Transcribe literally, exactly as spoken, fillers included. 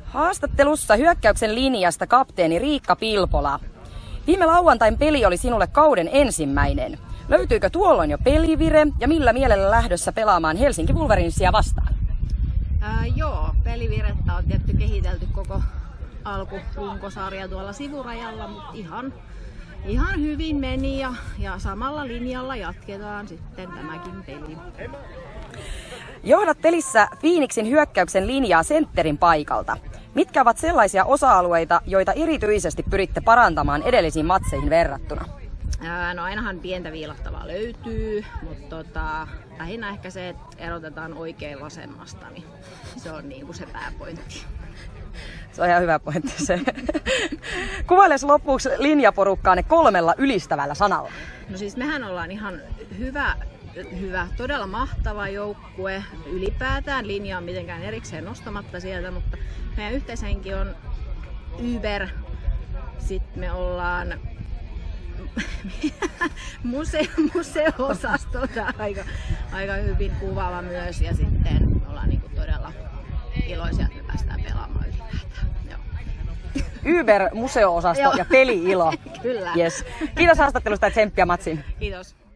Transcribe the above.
Haastattelussa hyökkäyksen linjasta kapteeni Riikka Pilpola. Viime lauantain peli oli sinulle kauden ensimmäinen. Löytyykö tuolloin jo pelivire ja millä mielellä lähdössä pelaamaan Helsinki Wolverinesia vastaan? Ää, joo, pelivirettä on tietty kehitelty koko alkurunkosarja tuolla sivurajalla, mutta ihan, ihan hyvin meni ja, ja samalla linjalla jatketaan sitten tämäkin peli. Johdat pelissä Phoenixin hyökkäyksen linjaa sentterin paikalta. Mitkä ovat sellaisia osa-alueita, joita erityisesti pyritte parantamaan edellisiin matseihin verrattuna? Ää, no ainahan pientä viilattavaa löytyy, mutta tota, lähinnä ehkä se, että erotetaan oikein vasemmasta, niin se on niinku se pääpointti. Se on ihan hyvä pointti se. Kuvailes lopuksi linjaporukkaanne kolmella ylistävällä sanalla. No siis mehän ollaan ihan hyvä, hyvä todella mahtava joukkue ylipäätään. Linja on mitenkään erikseen nostamatta sieltä, mutta meidän yhteishenki on Uber. Sitten me ollaan museo, museo-osasto, aika, aika hyvin kuvaava myös, ja sitten ollaan niinku todella iloisia, että me päästään pelaamaan ylipäätään. Joo. Uber, museo-osasto ja peli-ilo. Kyllä. Yes. Kiitos haastattelusta ja tsemppiä matsiin. Kiitos.